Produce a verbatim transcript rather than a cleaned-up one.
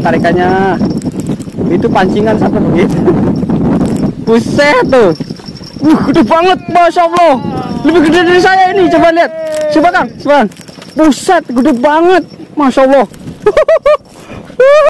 tarikannya. Itu pancingan sampai begitu. Buset tuh. Uh, gede banget, Masya Allah. Lebih gede dari saya ini, coba lihat. Coba Kang, coba. Buset, gede banget, Masya Allah.